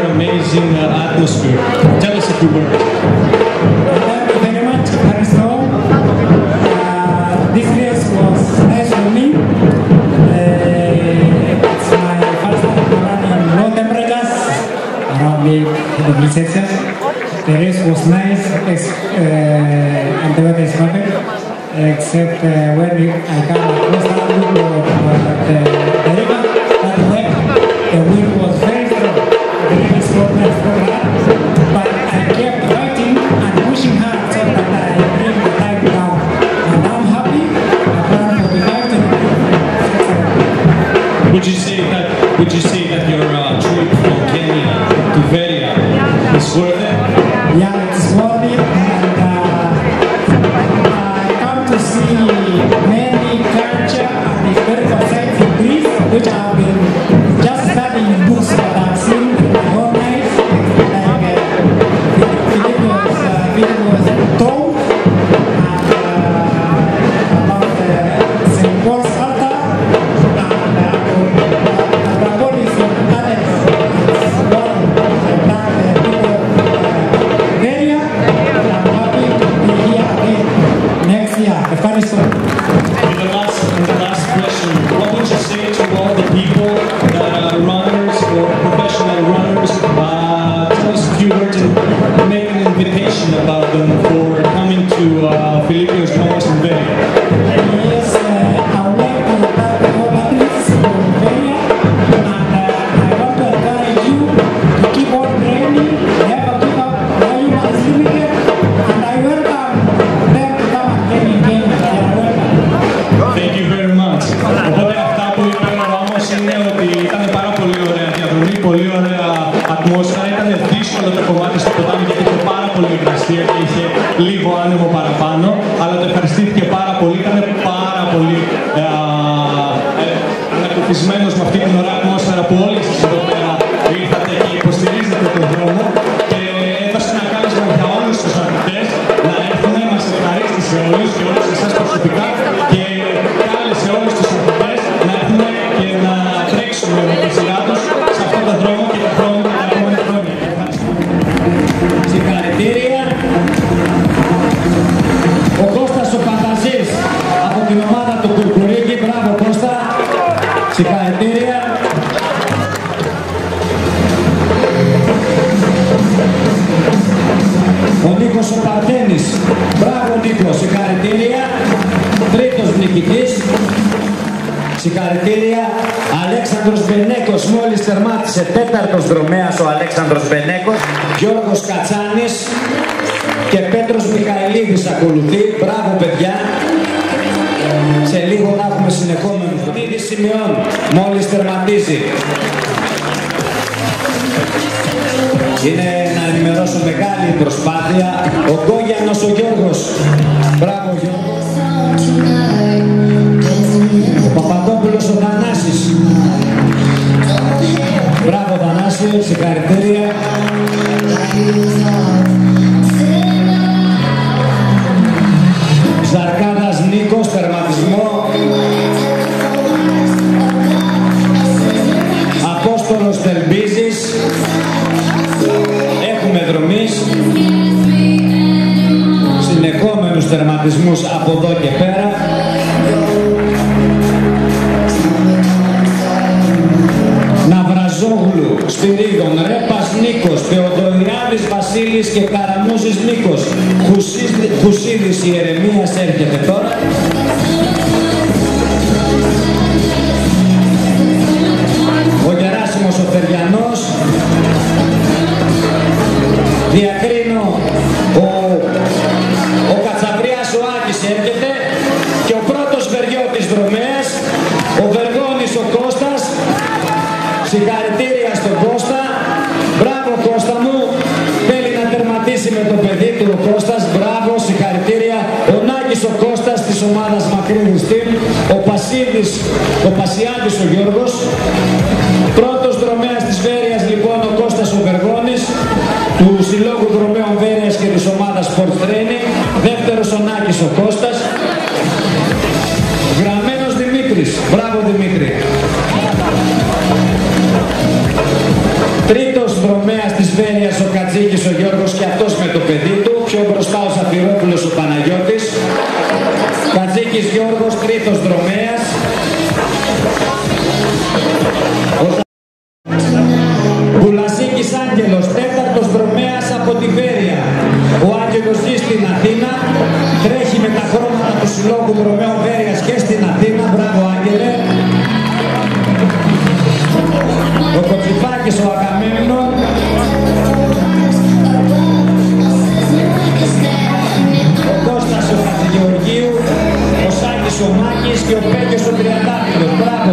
amazing atmosphere. Tell us a few words. Thank you very much, Aristo. This race was nice for me. It's my first time running in low temperatures, around 8 degrees Celsius. The race was nice, and the weather is perfect, except when I come across the river, the wind was very strong. The river slowed down, but I kept fighting and pushing hard so that I bring the time down. And I'm happy. I've run 45 to Would you say that your trip from Kenya to Veria is worth it? Yeah, it's worth it, and I come to see many culture and historical sites in Greece, which I've been just studying in books, but I've seen in my own eyes, like Philippos tomb, and about St. Paul's altar, and Acropolis in Athens. And the last question, what would you say to all the people that are runners or professional runners? Tell us a few words and make an invitation about them for coming to Philippios Dromos in Veria. Yes, I would like to thank all athletes from Veria, and I want to encourage you to keep on training, never give up, volume is limited, and I welcome them to come and train in Kenya. Thank you very much. Οπότε αυτά που είπε ο Ράμος είναι ότι ήταν πάρα πολύ ωραία διαδρομή, πολύ ωραία ατμόσφαιρα. Ήταν δύσκολο το κομμάτι στο ποτάμι γιατί είχε πάρα πολύ υγρασία και είχε λίγο άνεμο παραπάνω. Αλλά το ευχαριστήθηκε πάρα πολύ. Ήταν πάρα πολύ ανακουφισμένος με αυτή την ωραία ατμόσφαιρα που όλοι εσείς εδώ πέρα ήρθατε και υποστηρίζετε τον δρόμο. Και έδωσε ένα κάλεσμα για όλους τους αθλητές να έρθουν, μας ευχαρίστησε όλους και όλους εσάς προσωπικά. Και κάλεσε όλους τους αθλητές να έρθουν και να τρέξουν με τη σειρά τους σε αυτόν τον δρόμο και τον δρόμο τα επόμενα χρόνια. Συγχαρητήρια. Ο Κώστας ο Πανταζής από την ομάδα του Κουρκουρίκη. Μπράβο Κώστα. Συγχαρητήρια. Ο Νίκος ο Παρτένης. Μπράβο Νίκο. Συγχαρητήρια. Τρίτος νικητής. Συγχαρητήρια. Αλέξανδρος Μπενέκος μόλις τερμάτισε, τέταρτος δρομέας ο Αλέξανδρος Μπενέκος. Γιώργος Κατσάνης και Πέτρος Μιχαηλίδης ακολουθεί. Μπράβο παιδιά. Σε λίγο να έχουμε συνεχόμενους. Ο Νίδης Σημειών μόλις τερματίζει. Είναι να ενημερώσω μεγάλη προσπάθεια. Ο Γκόγιανος ο Γιώργος. Μπράβο Γιώργο. Ο Παπαδόπουλος ο Θανάσης. Μπράβο Θανάση, συγχαρητήρια. Ζαρκάδας Νίκος, τερματισμό. Απόστολος Τελμπίζης. Έχουμε δρομείς. Συνεχόμενους τερματισμούς από εδώ και πέρα. Ναυραζόγλου, Σπυρίδων, Ρέπας Νίκος, Θεοδωριάδης Βασίλης και Καραμούζης Νίκος. Χουσίδης Ιερεμίας έρχεται τώρα. Ο Γεράσιμος ο Φεριανός. Διακρίνω ο Κατσαβριάς ο Άκης έρχεται και ο πρώτος βεριώτης δρομέας, ο Βεργόνης ο Κώστας. Συγχαρητήρια στον Κώστα. Μπράβο Κώστα μου. Θέλει να τερματίσει με το παιδί του ο Κώστας. Μπράβο, συγχαρητήρια. Ο Νάκης ο Κώστας της ομάδας Μακρύδης Team. Ο Πασιάδης ο Γιώργος. Πρώτος δρομέας της Βέρειας λοιπόν ο Κώστας ο Βεργόνης του Συλλόγου Δρομέων Βέρειας και της ομάδας Sport Training. Δεύτερος ο Νάκης ο Κώστας. Γραμμένος Δημήτρης. Μπράβο Δημήτρη. Τρίτος δρομέας Βέρειας ο Κατζίκης ο Γιώργος και αυτός με το παιδί του, πιο μπροστά ο Ζαφυρόπουλος ο Παναγιώτης, Κατζίκης Γιώργος, τρίτος δρομέας, Πουλασίκης Άγγελος, τέταρτος δρομέας από τη Βέρεια. Ο Άγγελος ζει στην Αθήνα, τρέχει με τα χρώματα του Συλλόγου Δρομέων Βέρειας και στην Αθήνα. Μπράβο Άγγελε. Ο Κοτσιφάκης ο Αγαμέμνων, ο Κώστας ο Χατζηγεωργίου, ο Σάκης ο Μάκης και ο Πέκιος ο Τριαντάφυλλος. Μπράβο.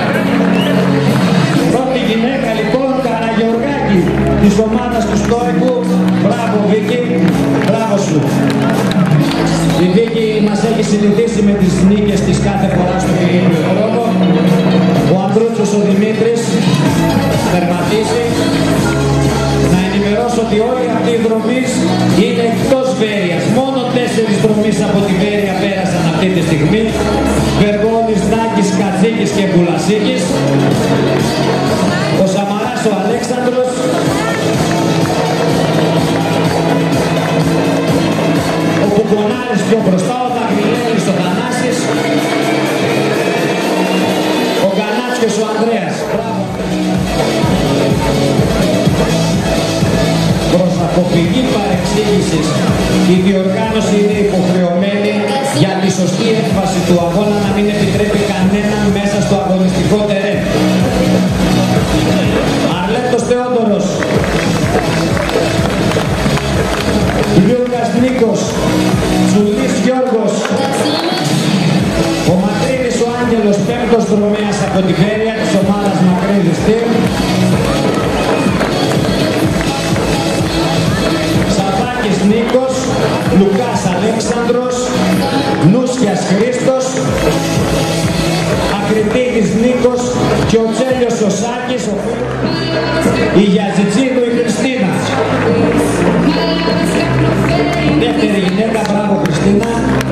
Πρώτη γυναίκα λοιπόν, Καραγεωργάκη της ομάδας του Στόικου. Μπράβο Βίκη, μπράβο σου. Η Βίκη μας έχει συνηθίσει με τις νίκες της κάθε φορά στο Πυρήνιο Δρόμο. Ο Ανδρούτσος ο Δημήτρης τερματίζει. Να ενημερώσω ότι όλοι αυτοί οι δρομείς είναι εκτός Βέρειας. Μόνο 4 δρομείς από τη Βέρεια πέρασαν αυτή τη στιγμή. Βεργόλης, Δάκης, Κατζίκης και Πουλασίκης. Ο Σαμαράς ο Αλέξανδρος. Ο Κουκονάρης πιο μπροστά, ο Δαγρυλέλης ο Θανάσης. Ο Γκανάτσιος ο Ανδρέας. Μπράβο. Προς αποφυγή παρεξήγησης, η διοργάνωση είναι υποχρεωμένη για τη σωστή έκβαση του αγώνα να μην επιτρέπει κανέναν μέσα στο αγωνιστικό τερέν. Αρλέτος Θεόδωρος, Λιούκας Νίκος, Τσουλής Γιώργος, ο Μακρύδης ο Άγγελος, 5ος δρομέας από τη Βέρεια της ομάδας Μακρύδης Team. Σαββάκης Νίκος, Λουκάς Αλέξανδρος, Νούσιας Χρήστος, Ακριτίδης Νίκος και ο Τσέλιος ο Σάκης, η Γιαζιτζίδου η Χριστίνα. Δεύτερη γυναίκα, μπράβο Χριστίνα.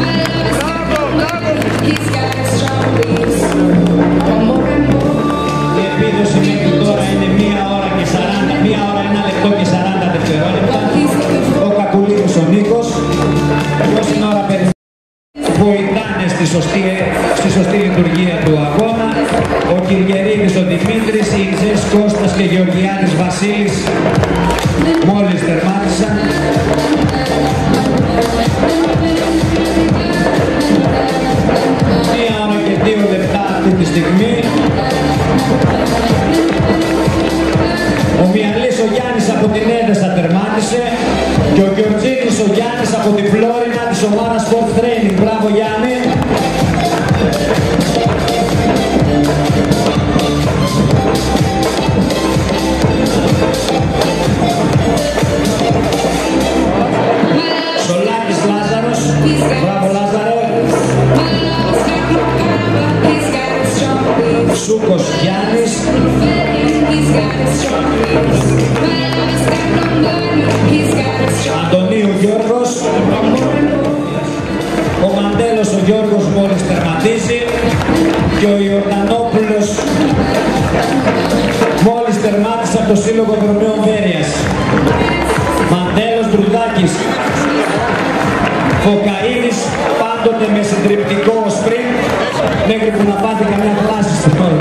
Η επίδοση μέχρι τώρα είναι 1 ώρα και 40, 1 ώρα 1 λεπτό και 40 δευτερόλεπτα. Ο Κακουλίδης ο Νίκος, όση ώρα βοηθάνε στη σωστή λειτουργία του αγώνα. Ο Κυριερίδης ο Δημήτρης, η Ιξές Κώστας και Γεωργιάδης Βασίλης μόλις τερμάτισαν. Μία ώρα και 2 λεπτά αυτή τη στιγμή. Ο Μιαλής ο Γιάννης από την Έδεσα τερμάτισε και ο Γεωργίδης ο Γιάννης από την Φλόρινα της ομάδας Sport Training. Μπράβο Γιάννη. Σολάκης Λάζαρος. Μπράβο Λάζαρο. Σούκος Γιάννης. Αντωνίου Γιώργος. Ο Μαντέλος ο Γιώργος μόλις τερματίζει και ο Ιορδανόπουλος μόλις τερμάτισε από το Σύλλογο Δρομέων Βέρειας. Μαντέλος, Ντρουδάκης, Φωκαΐδης, πάντοτε με συντριπτικό σπριν μέχρι που να πάτε καμιά φλάση στο χώρο.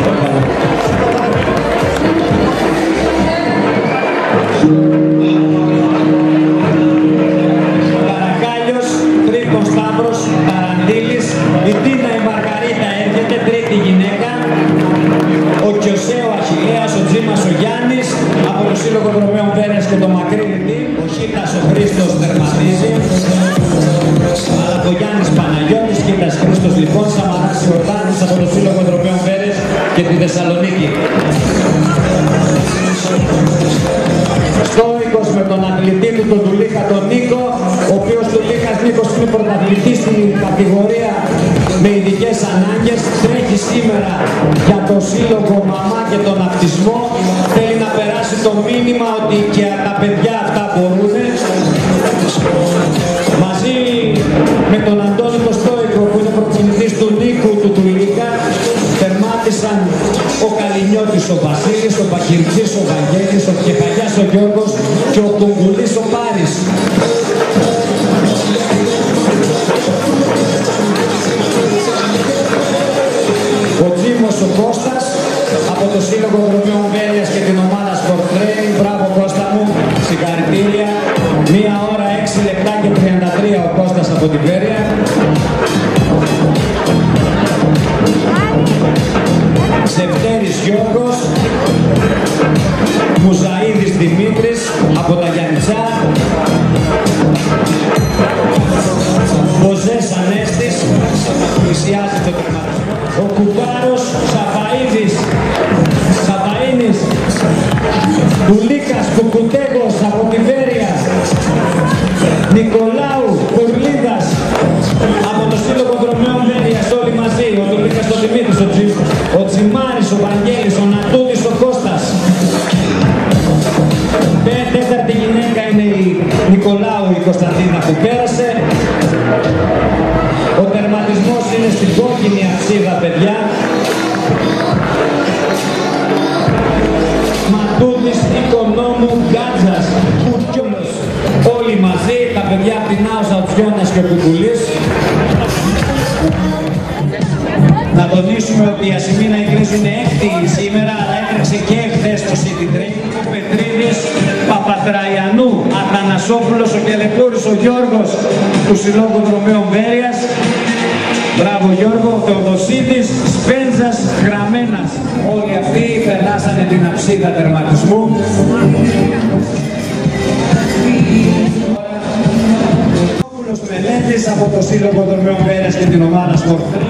Καρακάλιος, Τρίκος Σταύρος, Ταραντήλης, η Τίνα η Μαργαρίτα έρχεται, τρίτη γυναίκα, ο Κιωσέο Αχιλλέας, ο Τζίμας ο Γιάννης, από το Σύλλογο Δρομέων Βέρειας και το Μακρύδη, ο Χίτας ο Χρήστος τερματίζει, Αλαφογιάννης Παναγιώτης, Χίτας Χρήστος λοιπόν, Σαμαράς Ιορδάνης από το Σύλλογο Δρομέων Βέρειας και τη Θεσσαλονίκη. Στόικος με τον αθλητή του, τον Τουλίχα τον Νίκο, ο οποίος Τουλίχας Νίκος είναι πρωταθλητής στην κατηγορία με ειδικές ανάγκες, τρέχει σήμερα για το Σύλλογο Μαμά και τον αυτισμό, θέλει να περάσει το μήνυμα ότι και τα παιδιά αυτά μπορούν. Μαζί με τον Αντώνη τον Στόικο που είναι προπονητής του Νίκου του Τουλίχα, τερμάτισαν ο Καλινιώτης ο Βασίλης, ο Παχυρτζής ο Βαγγέλης, ο Κεφαλιάς ο Γιώργος και ο Κουγκουλής ο Πάρης. Ο Τζίμος ο Κώστας από το Σύλλογο Δρομέων Βέλιας και την ομάδα Sport Training. Μπράβο Κώστα μου, συγχαρητήρια. 1 ώρα 6 λεπτά και 33 ο Κώστας από την Βέρεια. Ξευτέρης Γιώργος, Μουζαΐδης Δημήτρης από τα Γιαννιτσά, Μποζές Ανέστης, πλησιάζει το τερματισμό, ο Κουμπάρος Σαβαΐνης, Κουλίκας Κουκουτέγος από τη Βέρεια, Νικολάου Κουρλίδας από το Σύλλογο Δρομέων Βέρειας, όλοι μαζί, ο Τουλίκας ο Δημήτρης, ο Τσιμάρης, ο Βαγγέλης, ο Νατούδης, ο Κώστας. Τέταρτη γυναίκα είναι η Νικολάου η Κωνσταντίνα που πέρασε. Ο τερματισμός είναι στην κόκκινη αψίδα, παιδιά. Ματούδης, Οικονόμου, Γκάτζας, Κουρκιόλος. Όλοι μαζί, τα παιδιά από την Άουσα, ο Τσιώνας και ο Κουκουλής. Να τονίσουμε ότι η Ασημίνα Ιγρίζου είναι έκτη σήμερα, αλλά έτρεξε και χθες το City Training. Ο Πετρίδης, Παπατραϊανού, Αθανασόπουλος, ο Κελεκούρης, ο Γιώργος του Συλλόγου Δρομέων Βέρειας. Μπράβο Γιώργο, ο Θεοδοσίδης, Σπέντζας, Γραμμένας. Όλοι αυτοί περάσανε την αψίδα τερματισμού. Μελέτης από το Σύλλογο Δρομέων Βέρειας και την ομάδα Sport